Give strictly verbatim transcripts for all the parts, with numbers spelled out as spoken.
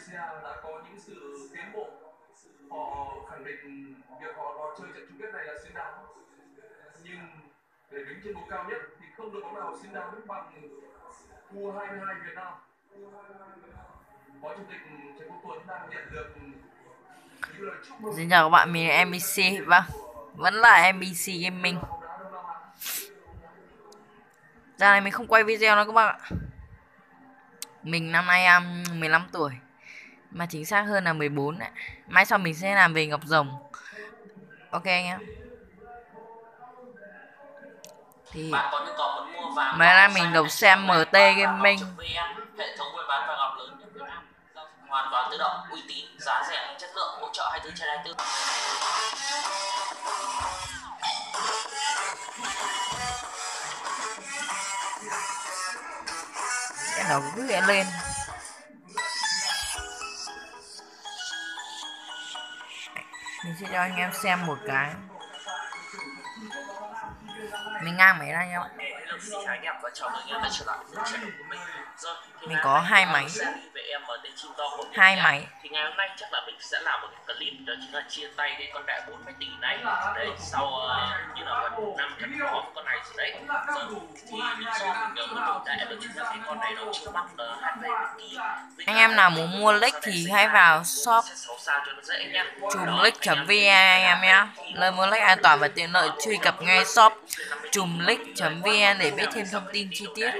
Malaysia đã có những sự tiến bộ. Họ khẳng định việc họ vào chơi trận chung kết này là xứng đáng. Nhưng để đứng trên bục cao nhất thì không đội bóng nào xứng đáng bằng u hai mươi hai Việt Nam. Phó Chủ tịch Trần Quốc Tuấn đang nhận được những lời chúc mừng. Xin chào các bạn, mình là em bê xê. Vâng, vẫn là em bê xê Gaming. Giờ này mình không quay video nữa các bạn ạ. Mình năm nay um, mười lăm tuổi, mà chính xác hơn là mười bốn ạ. Mai sau mình sẽ làm về Ngọc Rồng. Ok anh em. Thì bạn có nhu cầu muốn mua vàng mấy nay mình đầu xem em tê Gaming, hệ thống buôn bán vàng ngọc lớn nhất Việt Nam, hoàn toàn tự động, uy tín, giá rẻ, chất lượng, hỗ trợ hai mươi tư trên hai mươi tư. cái đầu cứ hiện lên. Mình sẽ cho anh em xem một cái. Mình ngang máy ra anh em ạ. Mình có hai máy. Hai máy. Thì ngày hôm nay chắc là mình sẽ làm một cái clip, đó chính là chia tay cái con đại bốn mươi tỷ này. Đấy, sau uh, như là gần một năm gắn bó với con này rồi đấy. Giờ, thì lý do mình nhớ đổi đại đó chính là cái con này nó chưa bắt uh, hai mươi bất kỳ. Anh em nào muốn mua lick thì hãy vào shop chùmlick chấm vn anh em nhé. Lời mua lick an toàn và tiện lợi, truy cập ngay shop chùmlick chấm vn để biết thêm thông tin chi tiết.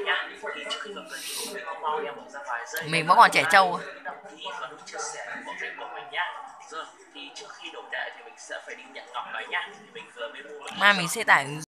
Mình vẫn còn trẻ trâu. Mai mình sẽ tải